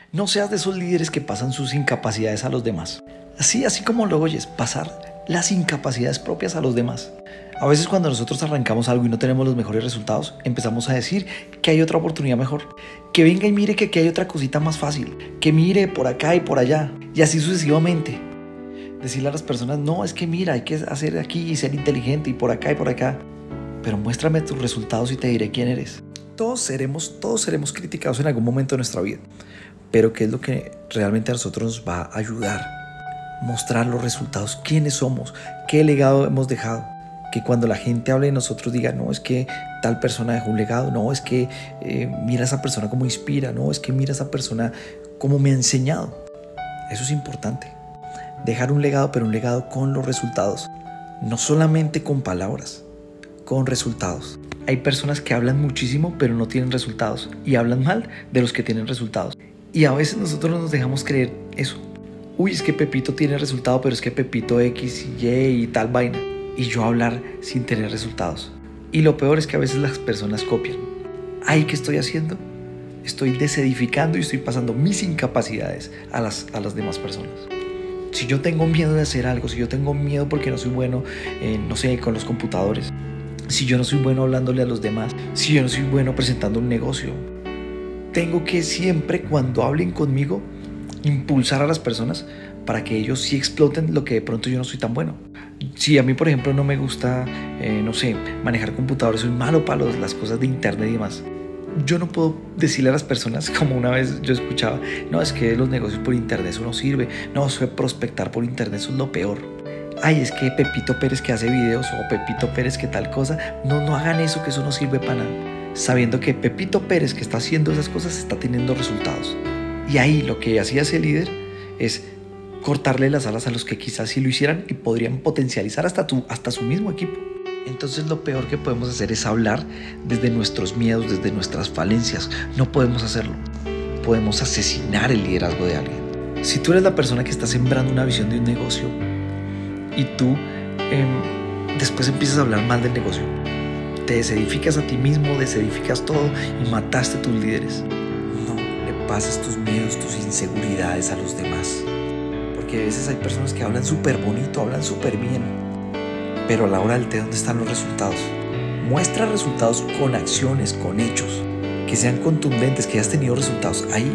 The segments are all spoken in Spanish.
No seas de esos líderes que pasan sus incapacidades a los demás. Así como lo oyes, pasar las incapacidades propias a los demás. A veces cuando nosotros arrancamos algo y no tenemos los mejores resultados, empezamos a decir que hay otra oportunidad mejor. Que venga y mire que aquí hay otra cosita más fácil. Que mire por acá y por allá. Y así sucesivamente. Decirle a las personas, no, es que mira, hay que hacer aquí y ser inteligente y por acá y por acá. Pero muéstrame tus resultados y te diré quién eres. Todos seremos criticados en algún momento de nuestra vida. Pero ¿qué es lo que realmente a nosotros nos va a ayudar? Mostrar los resultados, quiénes somos, qué legado hemos dejado. Que cuando la gente hable de nosotros diga, no, es que tal persona dejó un legado, no, es que mira a esa persona cómo inspira, no, es que mira a esa persona cómo me ha enseñado. Eso es importante. Dejar un legado, pero un legado con los resultados. No solamente con palabras, con resultados. Hay personas que hablan muchísimo, pero no tienen resultados. Y hablan mal de los que tienen resultados. Y a veces nosotros nos dejamos creer eso. Uy, es que Pepito tiene resultado, pero es que Pepito X y Y y tal vaina. Y yo hablar sin tener resultados. Y lo peor es que a veces las personas copian. Ay, ¿qué estoy haciendo? Estoy desedificando y estoy pasando mis incapacidades a las demás personas. Si yo tengo miedo de hacer algo, si yo tengo miedo porque no soy bueno, no sé, con los computadores, si yo no soy bueno hablándole a los demás, si yo no soy bueno presentando un negocio, tengo que siempre cuando hablen conmigo impulsar a las personas para que ellos sí exploten lo que de pronto yo no soy tan bueno. Si a mí, por ejemplo, no me gusta, no sé, manejar computadores, soy malo para las cosas de internet y demás. Yo no puedo decirle a las personas, como una vez yo escuchaba, no, es que los negocios por internet eso no sirve, no, eso de prospectar por internet eso es lo peor. Ay, es que Pepito Pérez que hace videos o Pepito Pérez que tal cosa, no hagan eso, que eso no sirve para nada. Sabiendo que Pepito Pérez que está haciendo esas cosas está teniendo resultados. Y ahí lo que hacía ese líder es cortarle las alas a los que quizás sí lo hicieran y podrían potencializar hasta su mismo equipo. Entonces lo peor que podemos hacer es hablar desde nuestros miedos, desde nuestras falencias. No podemos hacerlo. Podemos asesinar el liderazgo de alguien. Si tú eres la persona que está sembrando una visión de un negocio y tú después empiezas a hablar mal del negocio, te desedificas a ti mismo, desedificas todo y mataste a tus líderes. No le pases tus miedos, tus inseguridades a los demás. Porque a veces hay personas que hablan súper bonito, hablan súper bien, pero a la hora del té, ¿dónde están los resultados? Muestra resultados con acciones, con hechos, que sean contundentes, que hayas tenido resultados ahí,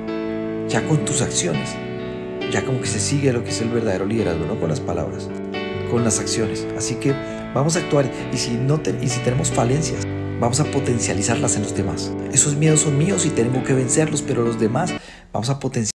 ya con tus acciones. Ya como que se sigue lo que es el verdadero liderazgo, no con las palabras, con las acciones. Así que vamos a actuar y si tenemos falencias, vamos a potencializarlas en los demás. Esos miedos son míos y tengo que vencerlos, pero los demás vamos a potenciar.